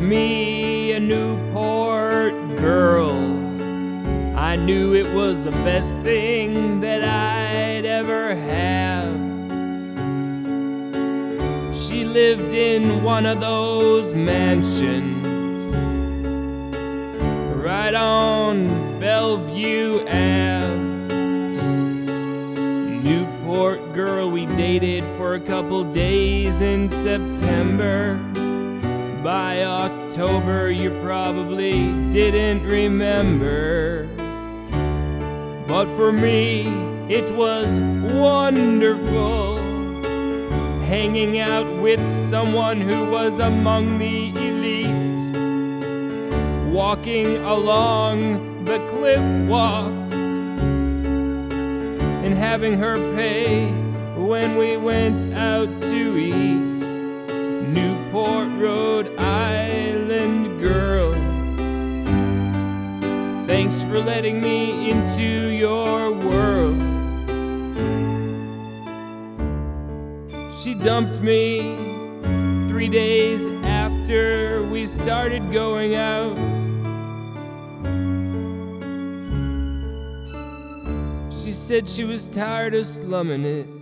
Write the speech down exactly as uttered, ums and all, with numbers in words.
me a Newport girl. I knew it was the best thing that I'd ever have. She lived in one of those mansions right on Bellevue Ave. Newport girl, we dated for a couple days in September. By October, you probably didn't remember. But for me, it was wonderful, hanging out with someone who was among the elite, walking along the cliff walks, and having her pay when we went out to eat. Newport, Rhode Island girl, thanks for letting me into your world. She dumped me three days after we started going out. She said she was tired of slumming it